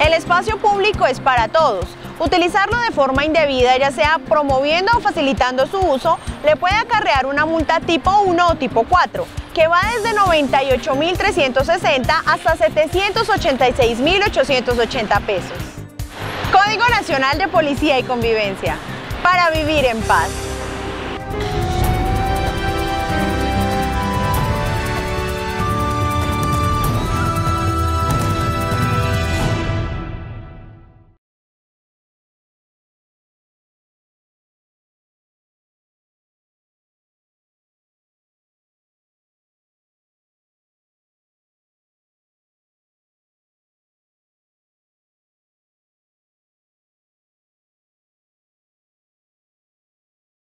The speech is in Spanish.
El espacio público es para todos. Utilizarlo de forma indebida, ya sea promoviendo o facilitando su uso, le puede acarrear una multa tipo 1 o tipo 4, que va desde 98.360 hasta 786.880 pesos. Código Nacional de Policía y Convivencia, para vivir en paz.